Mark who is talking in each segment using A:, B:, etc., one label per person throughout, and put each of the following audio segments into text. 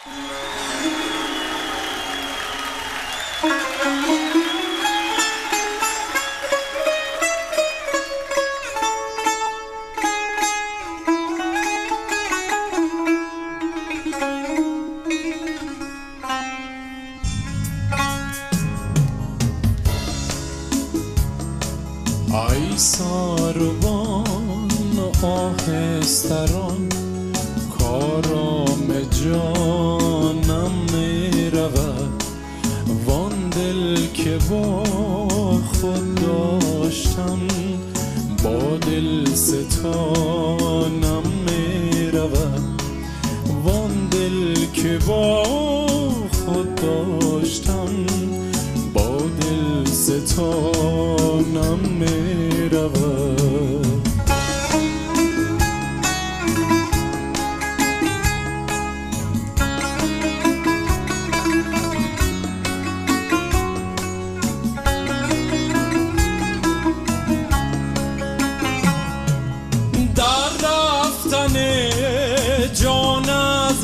A: ای ساروان آهستران کارام جانم می رود وان دل که با خود داشتم با دل ستانم می رود وان دل که با خود داشتم با دل ستانم می رود در رفتن جان از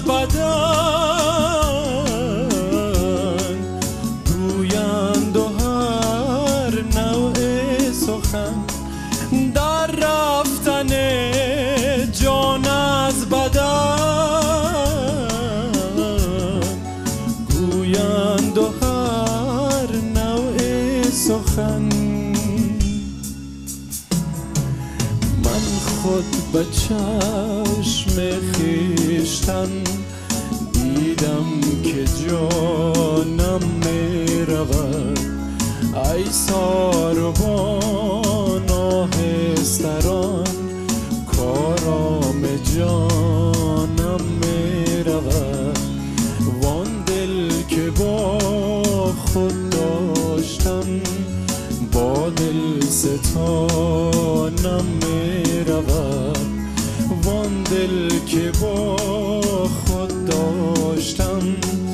A: بدن گویند و هر نوع سخن در رفتن جان از بدن گویند و هر نوع سخن من خود به چشم خویشتن دیدم که جانم می رود ای ساروان آهستران کارام جانم می رود وان دل که با خود داشتم با دل ستانم می رود وان دل که با خود داشتم